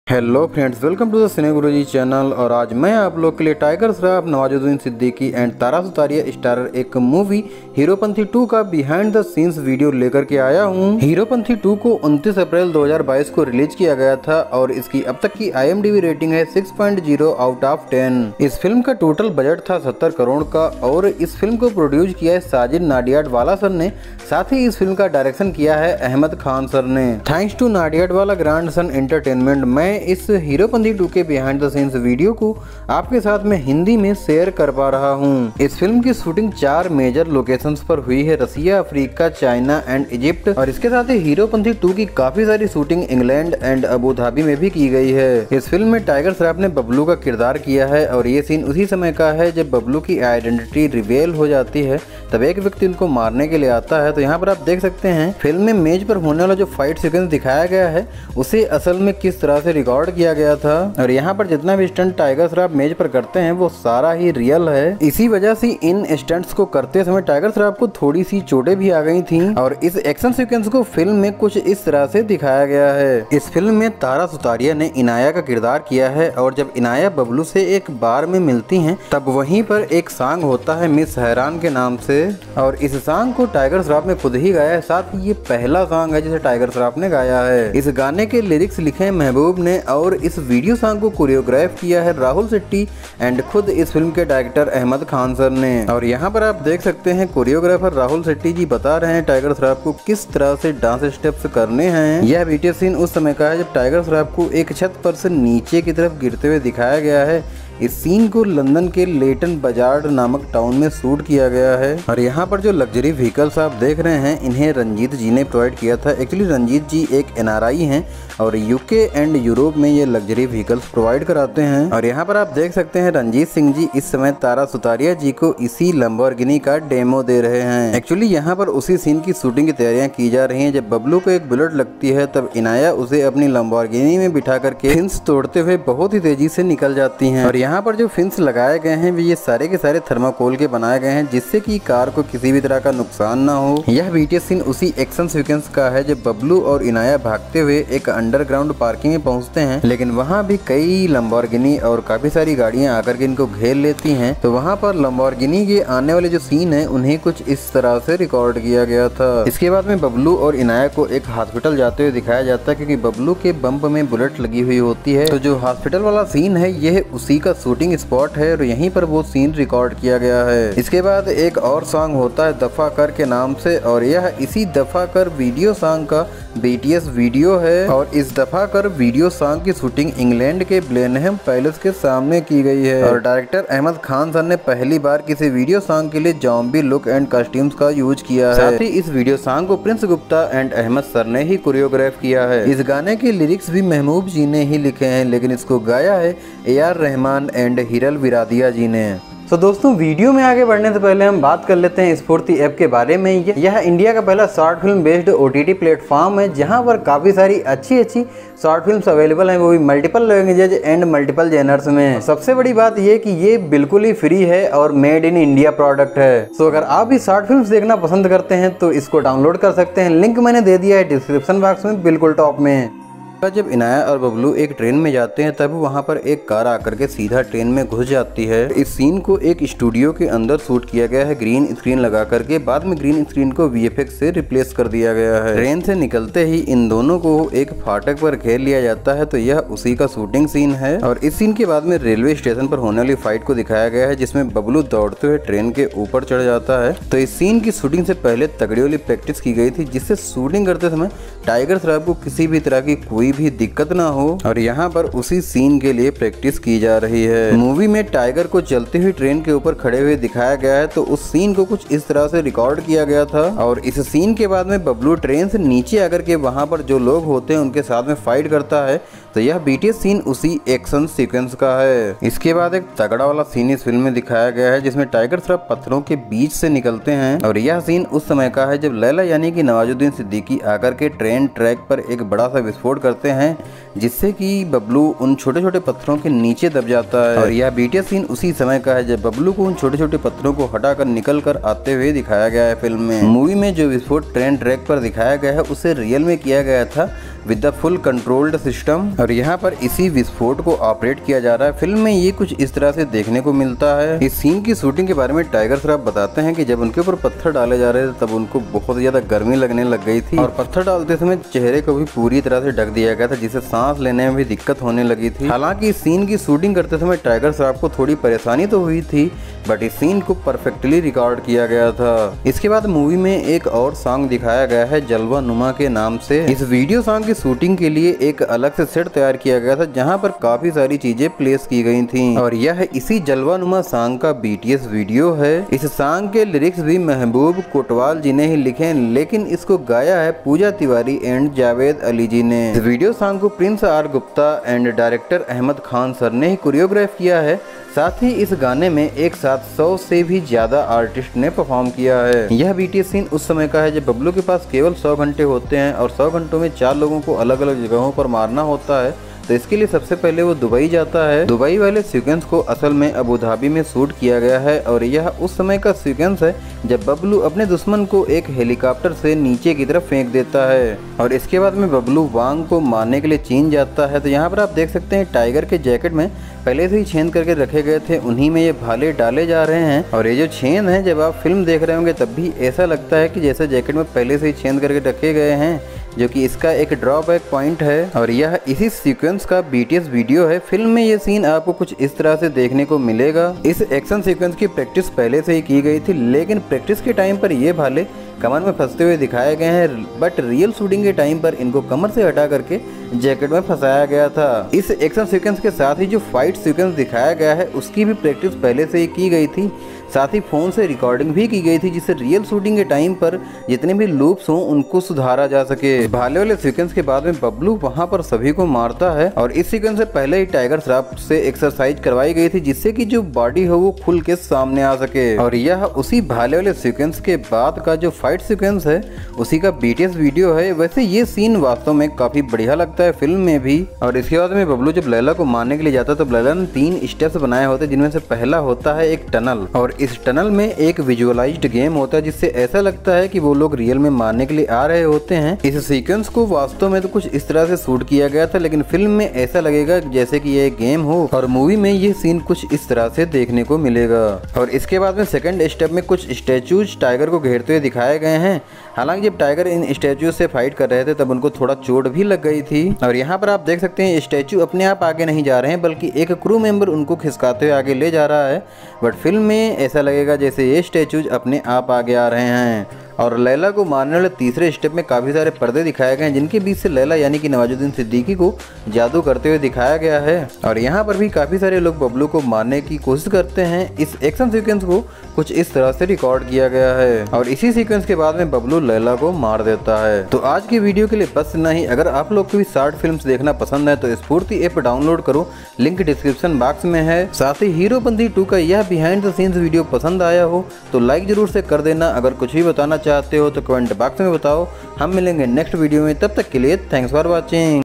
Hello friends, welcome to the cine गुरुजी channel. और आज मैं आप लोग के लिए टाइगर श्रॉफ, नवाजुद्दीन सिद्दीकी एंड तारा सुतारिया स्टारर एक मूवी हीरोपंथी 2 का बिहाइंड द सीन्स वीडियो लेकर के आया हूँ। हीरोपंथी 2 को 29 अप्रैल 2022 को रिलीज किया गया था और इसकी अब तक की IMDb रेटिंग है 6.0 आउट ऑफ 10। इस फिल्म का टोटल बजट था 70 करोड़ का और इस फिल्म को प्रोड्यूस किया है साजिद नाडियाडवाला सर ने। साथ ही इस फिल्म का डायरेक्शन किया है अहमद खान सर ने। Thanks to Nadiadwala grand son entertainment, मैं इस हीरोपंथी 2 के बिहाइंड द सीन्स वीडियो को आपके साथ में हिंदी में शेयर कर पा रहा हूँ। इस फिल्म की शूटिंग 4 मेजर लोकेशंस पर हुई है, Russia, Africa, China and Egypt. और इसके साथ ही हीरोपंथी 2 की काफी सारी shooting England and Abu Dhabi में भी की गई है। इस फिल्म में टाइगर श्रॉफ ने बबलू का किरदार किया है और ये सीन उसी समय का है जब बबलू की आइडेंटिटी रिवील हो जाती है, तब एक व्यक्ति उनको मारने के लिए आता है। तो यहाँ पर आप देख सकते हैं फिल्म में मेज पर होने वाला जो फाइट सीक्वेंस दिखाया गया है उसे असल में किस तरह से रिकॉर्ड किया गया था। और यहाँ पर जितना भी स्टंट टाइगर श्रॉफ मेज पर करते हैं वो सारा ही रियल है। इसी वजह से इन स्टंट्स को करते समय टाइगर श्रॉफ को थोड़ी सी चोटें भी आ गई थी। और इस एक्शन सीक्वेंस को फिल्म में कुछ इस तरह से दिखाया गया है। इस फिल्म में तारा सुतारिया ने इनाया का किरदार किया है और जब इनाया बबलू से एक बार में मिलती हैं तब वहीं पर एक सॉन्ग होता है मिस हैरान के नाम से और इस सॉन्ग को टाइगर श्रॉफ ने खुद ही गाया है। साथ ही ये पहला सॉन्ग है जिसे टाइगर श्रॉफ ने गाया है। इस गाने के लिरिक्स लिखे हैं महबूब ने और इस वीडियो सॉन्ग को कोरियोग्राफ किया है राहुल शेट्टी एंड खुद इस फिल्म के डायरेक्टर अहमद खान सर ने। और यहाँ पर आप देख सकते हैं कोरियोग्राफर राहुल शेट्टी जी बता रहे हैं टाइगर श्रॉफ को किस तरह से डांस स्टेप्स करने हैं। यह वीडियो सीन उस समय का है जब टाइगर श्रॉफ को एक छत पर से नीचे की तरफ गिरते हुए दिखाया गया है। इस सीन को लंदन के लेटन बाजार्ड नामक टाउन में शूट किया गया है। और यहाँ पर जो लग्जरी व्हीकल्स आप देख रहे हैं इन्हें रंजीत जी ने प्रोवाइड किया था। एक्चुअली रंजीत जी एक NRI हैं और UK एंड यूरोप में ये लग्जरी व्हीकल्स प्रोवाइड कराते हैं। और यहाँ पर आप देख सकते हैं रंजीत सिंह जी इस समय तारा सुतारिया जी को इसी लैम्बोर्गिनी का डेमो दे रहे हैं। एक्चुअली यहाँ पर उसी सीन की शूटिंग की तैयारियां की जा रही हैं। जब बबलू को एक बुलेट लगती है तब इनाया उसे अपनी लैम्बोर्गिनी में बिठा करके फिन्स तोड़ते हुए बहुत ही तेजी से निकल जाती हैं। और यहाँ पर जो फिन्स लगाए गए हैं ये सारे के सारे थर्माकोल के बनाए गए हैं जिससे कि कार को किसी भी तरह का नुकसान ना हो। यह वीडियो सीन उसी एक्शन सीक्वेंस का है जब बबलू और इनाया भागते हुए एक अंडरग्राउंड पार्किंग में पहुंचते हैं, लेकिन वहां भी कई लैम्बोर्गिनी और काफी सारी गाड़ियां आकर के इनको घेर लेती हैं। तो वहां पर लैम्बोर्गिनी के आने वाले जो सीन है उन्हें कुछ इस तरह से रिकॉर्ड किया गया था। इसके बाद में बबलू और इनाया को एक हॉस्पिटल जाते हुए दिखाया जाता है क्योंकि बबलू के बम्प में बुलेट लगी हुई होती है। तो जो हॉस्पिटल वाला सीन है यह उसी का शूटिंग स्पॉट है और यहीं पर वो सीन रिकॉर्ड किया गया है। इसके बाद एक और सॉन्ग होता है दफा कर के नाम से और यह इसी दफा कर वीडियो सॉन्ग का BTS वीडियो है। और इस दफा कर वीडियो सॉन्ग की शूटिंग इंग्लैंड के ब्लेनहेम पैलेस के सामने की गई है। और डायरेक्टर अहमद खान सर ने पहली बार किसी वीडियो सॉन्ग के लिए जॉम्बी लुक एंड कॉस्ट्यूम्स का यूज किया है। साथ ही इस वीडियो सॉन्ग को प्रिंस गुप्ता एंड अहमद सर ने ही कोरियोग्राफ किया है। इस गाने के लिरिक्स भी महबूब जी ने ही लिखे हैं लेकिन इसको गाया है AR रहमान एंड हिरल विरादिया जी ने। तो दोस्तों वीडियो में आगे बढ़ने से पहले हम बात कर लेते हैं स्फूर्ति ऐप के बारे में। यह इंडिया का पहला short film based OTT platform है जहां पर काफ़ी सारी अच्छी शॉर्ट फिल्म्स अवेलेबल हैं, वो भी multiple languages and multiple genres में। सबसे बड़ी बात ये कि ये बिल्कुल ही फ्री है और मेड इन इंडिया प्रोडक्ट है। तो अगर आप भी शॉर्ट फिल्म्स देखना पसंद करते हैं तो इसको डाउनलोड कर सकते हैं। लिंक मैंने दे दिया है डिस्क्रिप्शन बॉक्स में बिल्कुल टॉप में। जब इनाया और बबलू एक ट्रेन में जाते हैं तब वहां पर एक कार आकर के सीधा ट्रेन में घुस जाती है। इस सीन को एक स्टूडियो के अंदर शूट किया गया है ग्रीन स्क्रीन लगा करके, बाद में ग्रीन स्क्रीन को VFX से रिप्लेस कर दिया गया है। ट्रेन से निकलते ही इन दोनों को एक फाटक पर घेर लिया जाता है तो यह उसी का शूटिंग सीन है। और इस सीन के बाद में रेलवे स्टेशन पर होने वाली फाइट को दिखाया गया है जिसमें बबलू दौड़ते हुए ट्रेन के ऊपर चढ़ जाता है। तो इस सीन की शूटिंग से पहले तगड़ी वाली प्रैक्टिस की गई थी जिससे शूटिंग करते समय टाइगर श्रॉफ को किसी भी तरह की कोई भी दिक्कत ना हो। और यहाँ पर उसी सीन के लिए प्रैक्टिस की जा रही है। मूवी में टाइगर को चलती हुई ट्रेन के ऊपर खड़े हुए दिखाया गया है तो उस सीन को कुछ इस तरह से रिकॉर्ड किया गया था। और इस सीन के बाद में बबलू ट्रेन से नीचे आकर के वहां पर जो लोग होते हैं उनके साथ में फाइट करता है। तो यह BTS सीन उसी एक्शन सीक्वेंस का है। इसके बाद एक तगड़ा वाला सीन इस फिल्म में दिखाया गया है जिसमें टाइगर श्रॉफ पत्थरों के बीच से निकलते हैं। और यह सीन उस समय का है जब लैला यानी कि नवाजुद्दीन सिद्दीकी आकर के ट्रेन ट्रैक पर एक बड़ा सा विस्फोट करते हैं जिससे कि बबलू उन छोटे छोटे पत्थरों के नीचे दब जाता है। और यह BTS सीन उसी समय का है जब बबलू को उन छोटे छोटे पत्थरों को हटाकर निकल कर आते हुए दिखाया गया है फिल्म में। मूवी में जो विस्फोट ट्रेन ट्रैक पर दिखाया गया है उसे रियल में किया गया था with the full controlled system और यहाँ पर इसी विस्फोट को ऑपरेट किया जा रहा है। फिल्म में ये कुछ इस तरह से देखने को मिलता है। इस सीन की शूटिंग के बारे में टाइगर श्रॉफ बताते हैं कि जब उनके ऊपर पत्थर डाले जा रहे थे तब उनको बहुत ज्यादा गर्मी लगने लग गई थी और पत्थर डालते समय चेहरे को भी पूरी तरह से ढक दिया गया था, जिससे सांस लेने में भी दिक्कत होने लगी थी। हालांकि इस सीन की शूटिंग करते समय टाइगर श्रॉफ को थोड़ी परेशानी तो हुई थी, बट इस सीन को परफेक्टली रिकॉर्ड किया गया था। इसके बाद मूवी में एक और सॉन्ग दिखाया गया है जलवा नुमा के नाम से। इस वीडियो सॉन्ग की शूटिंग के लिए एक अलग से सेट तैयार किया गया था जहां पर काफी सारी चीजें प्लेस की गई थी और यह इसी जलवा नुमा सॉन्ग का BTS वीडियो है। इस सॉन्ग के लिरिक्स भी महबूब कोटवाल जी ने ही लिखे, लेकिन इसको गाया है पूजा तिवारी एंड जावेद अली जी ने। इस वीडियो सॉन्ग को Prince R Gupta and director Ahmed Khan sir ने ही कोरियोग्राफ किया है। साथ ही इस गाने में एक साथ 100 से भी ज्यादा आर्टिस्ट ने परफॉर्म किया है। यह BTS सीन उस समय का है जब बबलू के पास केवल 100 घंटे होते हैं और 100 घंटों में 4 लोगों को अलग अलग जगहों पर मारना होता है। तो इसके लिए सबसे पहले वो दुबई जाता है। दुबई वाले सीक्वेंस को असल में अबू धाबी में शूट किया गया है और यह उस समय का सीक्वेंस है जब बबलू अपने दुश्मन को एक हेलीकॉप्टर से नीचे की तरफ फेंक देता है और इसके बाद में बबलू वांग को मारने के लिए चीन जाता है। तो यहाँ पर आप देख सकते हैं टाइगर के जैकेट में पहले से ही छेद करके रखे गए थे, उन्हीं में ये भाले डाले जा रहे हैं और ये जो छेद हैं जब आप फिल्म देख रहे होंगे तब भी ऐसा लगता है कि जैसे जैकेट में पहले से ही छेद करके रखे गए हैं, जो कि इसका एक ड्रॉबैक पॉइंट है और यह इसी सीक्वेंस का BTS वीडियो है। फिल्म में ये सीन आपको कुछ इस तरह से देखने को मिलेगा। इस एक्शन सीक्वेंस की प्रैक्टिस पहले से ही की गई थी, लेकिन प्रैक्टिस के टाइम पर ये भाले कमर में फंसते हुए दिखाए गए हैं, बट रियल शूटिंग के टाइम पर इनको कमर से हटा करके जैकेट में फंसाया गया था। इस एक्शन सीक्वेंस के साथ ही जो फाइट सीक्वेंस दिखाया गया है उसकी भी प्रैक्टिस पहले से ही की गई थी, साथ ही फोन से रिकॉर्डिंग भी की गई थी जिससे रियल शूटिंग के टाइम पर जितने भी लूप्स हों उनको सुधारा जा सके। भाले वाले सीक्वेंस के बाद में बबलू वहां पर सभी को मारता है और इस सीक्वेंस से पहले ही टाइगर श्रॉफ से एक्सरसाइज करवाई गई थी जिससे कि जो बॉडी हो वो खुल के सामने आ सके और यह उसी भाले वाले सीक्वेंस के बाद का जो फाइट सीक्वेंस है उसी का BTS वीडियो है। वैसे ये सीन वास्तव में काफी बढ़िया लगता है फिल्म में भी। और इसके बाद में बबलू जब लैला को मारने के लिए जाता है तो लैला ने 3 स्टेप्स बनाए होते हैं, जिनमें से पहला होता है एक टनल और इस टनल में एक विजुअलाइज्ड गेम होता है जिससे ऐसा लगता है कि वो लोग रियल में मारने के लिए आ रहे होते हैं। इस सीक्वेंस को वास्तव में तो कुछ इस तरह से शूट किया गया था, लेकिन फिल्म में ऐसा लगेगा जैसे कि ये गेम हो और मूवी में ये सीन कुछ इस तरह से देखने को मिलेगा। और इसके बाद में सेकंड स्टेप में कुछ स्टैचूज टाइगर को घेरते हुए दिखाए गए हैं। हालांकि जब टाइगर इन स्टैचू से फाइट कर रहे थे तब उनको थोड़ा चोट भी लग गई थी और यहाँ पर आप देख सकते हैं स्टैचू अपने आप आगे नहीं जा रहे हैं बल्कि एक क्रू मेंबर उनको खिसकाते हुए आगे ले जा रहा है। बट फिल्म में ऐसा लगेगा जैसे ये स्टैचूज अपने आप आगे आ रहे हैं। और लैला को मारने वाले तीसरे स्टेप में काफ़ी सारे पर्दे दिखाए गए हैं जिनके बीच से लैला यानी कि नवाजुद्दीन सिद्दीकी को जादू करते हुए दिखाया गया है। और यहाँ पर भी काफ़ी सारे लोग बबलू को मारने की कोशिश करते हैं। इस एक्शन सीक्वेंस को कुछ इस तरह से रिकॉर्ड किया गया है और इसी सीक्वेंस के बाद में बबलू लैला को मार देता है। तो आज की वीडियो के लिए बस इतना ही। अगर आप लोग को भी शॉर्ट फिल्म्स देखना पसंद है तो स्फूर्ति ऐप डाउनलोड करो, लिंक डिस्क्रिप्शन बॉक्स में है। साथ ही हीरोपंती 2 का यह बिहाइंड द सीन्स वीडियो पसंद आया हो तो लाइक जरूर से कर देना। अगर कुछ भी बताना चाहते हो तो कमेंट बॉक्स में बताओ। हम मिलेंगे नेक्स्ट वीडियो में, तब तक के लिए थैंक्स फॉर वॉचिंग।